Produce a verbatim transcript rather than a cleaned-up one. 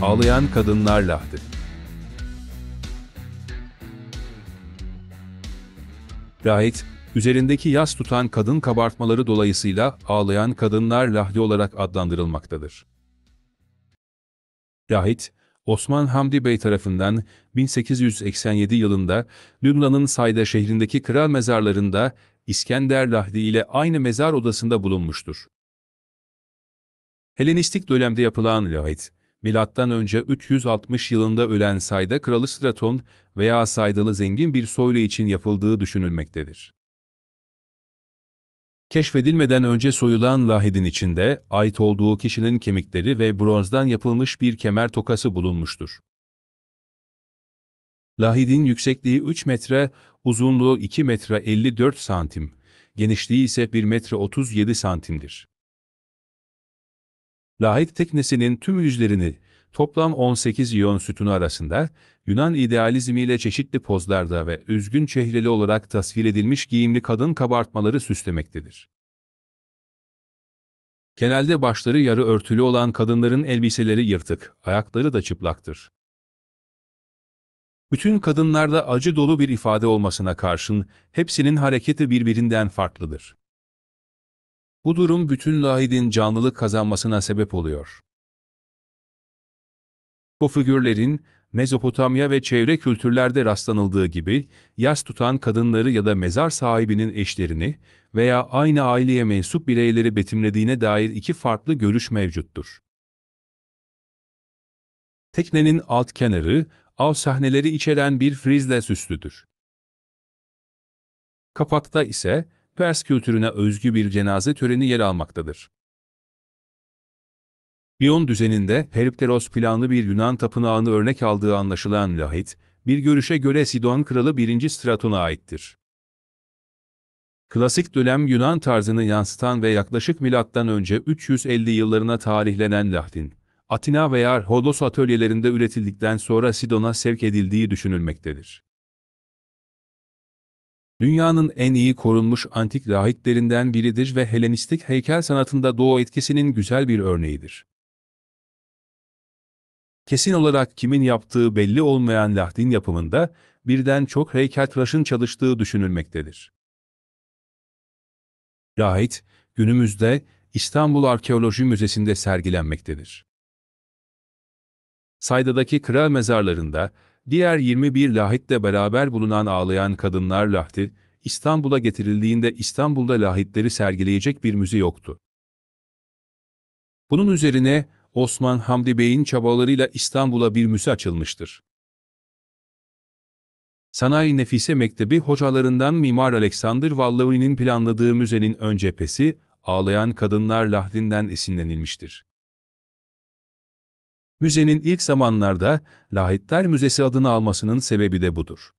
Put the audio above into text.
Ağlayan Kadınlar Lahdi. Lahit, üzerindeki yas tutan kadın kabartmaları dolayısıyla Ağlayan Kadınlar Lahdi olarak adlandırılmaktadır. Lahit, Osman Hamdi Bey tarafından bin sekiz yüz seksen yedi yılında Lübnan'ın Sayda şehrindeki kral mezarlarında İskender Lahdi ile aynı mezar odasında bulunmuştur. Helenistik dönemde yapılan lahit, milattan önce üç yüz altmış yılında ölen Sayda kralı Straton veya Saydalı zengin bir soylu için yapıldığı düşünülmektedir. Keşfedilmeden önce soyulan lahidin içinde ait olduğu kişinin kemikleri ve bronzdan yapılmış bir kemer tokası bulunmuştur. Lahidin yüksekliği üç metre, uzunluğu iki metre elli dört santim, genişliği ise bir metre otuz yedi santimdir. Lahit teknesinin tüm yüzlerini, toplam on sekiz iyon sütunu arasında, Yunan idealizmiyle çeşitli pozlarda ve üzgün çehreli olarak tasvir edilmiş giyimli kadın kabartmaları süslemektedir. Genelde başları yarı örtülü olan kadınların elbiseleri yırtık, ayakları da çıplaktır. Bütün kadınlarda acı dolu bir ifade olmasına karşın, hepsinin hareketi birbirinden farklıdır. Bu durum bütün lahidin canlılık kazanmasına sebep oluyor. Bu figürlerin, Mezopotamya ve çevre kültürlerde rastlanıldığı gibi, yas tutan kadınları ya da mezar sahibinin eşlerini veya aynı aileye mensup bireyleri betimlediğine dair iki farklı görüş mevcuttur. Teknenin alt kenarı, av sahneleri içeren bir frizle süslüdür. Kapakta ise, Pers kültürüne özgü bir cenaze töreni yer almaktadır. İyon düzeninde Peripteros planlı bir Yunan tapınağını örnek aldığı anlaşılan lahit, bir görüşe göre Sidon kralı birinci Straton'a aittir. Klasik dönem Yunan tarzını yansıtan ve yaklaşık milattan önce üç yüz elli yıllarına tarihlenen lahdin, Atina veya Rhodos atölyelerinde üretildikten sonra Sidon'a sevk edildiği düşünülmektedir. Dünyanın en iyi korunmuş antik lahitlerinden biridir ve Helenistik heykel sanatında Doğu etkisinin güzel bir örneğidir. Kesin olarak kimin yaptığı belli olmayan lahdin yapımında birden çok heykeltıraşın çalıştığı düşünülmektedir. Lahit, günümüzde İstanbul Arkeoloji Müzesi'nde sergilenmektedir. Sayda'daki kral mezarlarında diğer yirmi bir lahitle beraber bulunan Ağlayan Kadınlar Lahdi, İstanbul'a getirildiğinde İstanbul'da lahitleri sergileyecek bir müze yoktu. Bunun üzerine Osman Hamdi Bey'in çabalarıyla İstanbul'a bir müze açılmıştır. Sanayi Nefise Mektebi hocalarından Mimar Alexander Vallavi'nin planladığı müzenin ön cephesi, Ağlayan Kadınlar Lahdi'nden esinlenilmiştir. Müzenin ilk zamanlarda Lahitler Müzesi adını almasının sebebi de budur.